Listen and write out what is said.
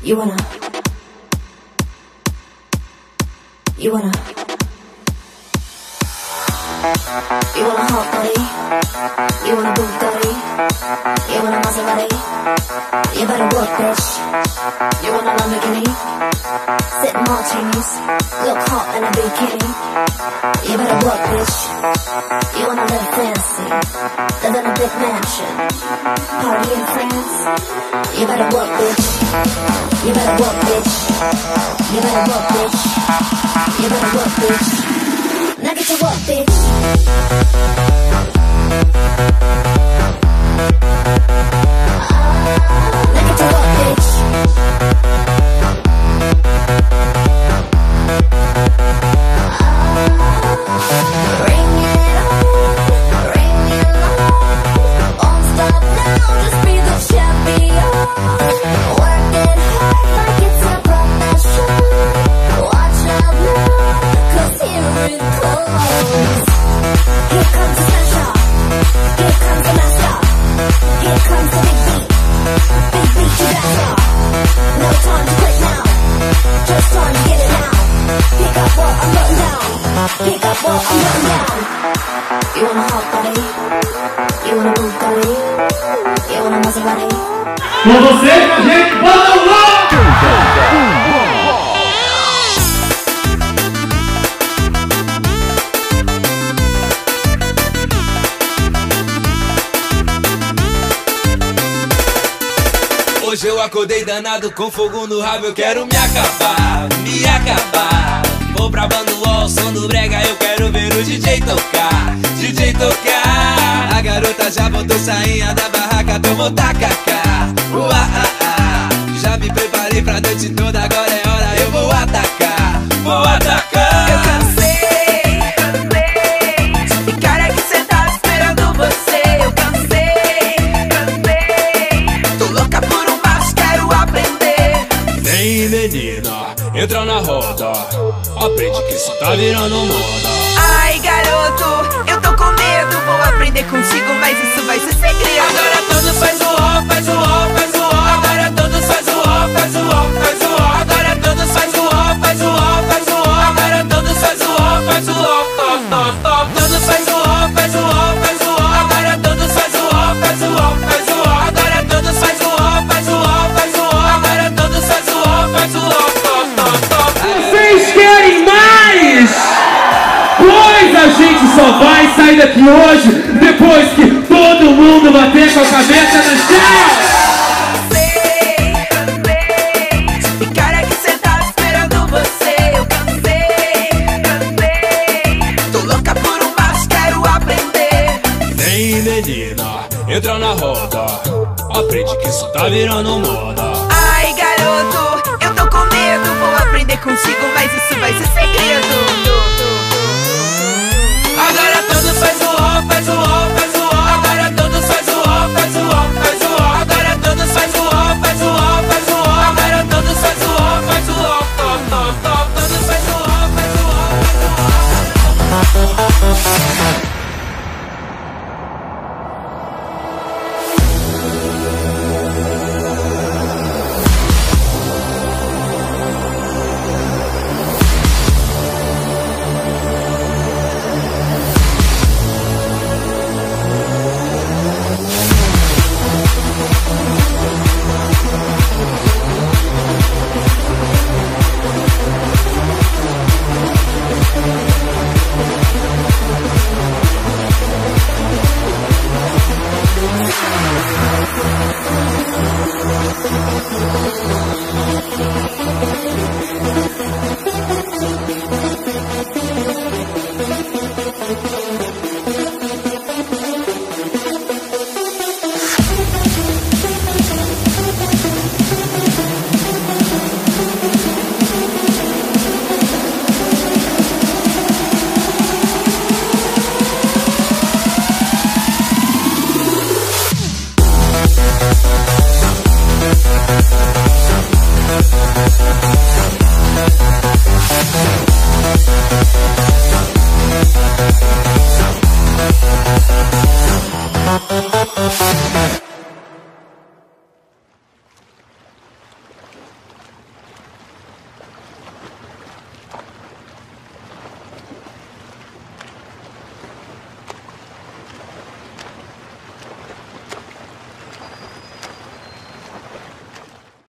You wanna hot body? You wanna Bugatti? You wanna Maserati? You better work, bitch. You wanna Lamborghini? Sip martinis, look hot in a bikini. You better work, bitch. You wanna live fancy, live in a big mansion, party in France. You better work, bitch. You better work, bitch. You better work, bitch. You better work, bitch. Now get to work, bitch. Now get to work, bitch. Bring it on, won't stop now, just be the champion. Work it hard like it's a profession. Watch out now, 'cause here it comes. Here comes the sunshine, here comes the master, here comes the big beat to dance on. No time to quit now, just time to get it now. Pick up what I'm putting down, pick up what I'm putting down. You want a hot body, you want a Bugatti, you want a Maserati. Com você, gente, bota o louco! Hoje eu acordei danado com fogo no rabo, eu quero me acabar, me acabar. Vou pra Banduol, som do brega, eu quero ver o DJ tocar, DJ tocar. A garota já botou sainha da barraca pra eu botar cacá. Já me preparei pra noite toda, agora é hora, eu vou atacar, vou atacar. Eu cansei de ficar aqui sentado esperando você. Eu cansei, tô louca por um baixo, quero aprender. Vem menina, entra na roda, aprende que isso tá virando moda. Ai garoto, eu tô com medo, vou aprender contigo, mas isso vai ser segredo. Agora todos faz o ó, faz o ó, faz o ó. Agora todos faz o ó, faz o ó, faz o ó. Agora todos faz o ó, faz o ó, faz o ó. Agora todos faz o ó, faz o ó, todos faz o ó, faz o ó, faz o ó. Agora todos faz o ó, faz o ó, faz o ó. Agora todos faz o ó, faz o ó, faz o ó. Agora todos faz o ó, faz o ó, Vocês querem mais? Pois a gente só vai sair daqui hoje depois que todo mundo bater com a cabeça no chão. Cansei de ficar aqui sentado esperando você. Eu cansei, tô louca por um baixo, quero aprender. vem menina, entra na roda, aprende que isso tá virando moda. Ai garoto, eu tô com medo, vou aprender contigo, mas isso vai ser segredo. Agora todos faz o ó, faz o ó, faz o ó. Agora todos faz o ó, faz o ó, faz o ó. Agora todos faz o ó, faz o ó, faz o ó. Agora todos faz o ó, faz o ó, todos faz o ó, faz o ó, faz o ó.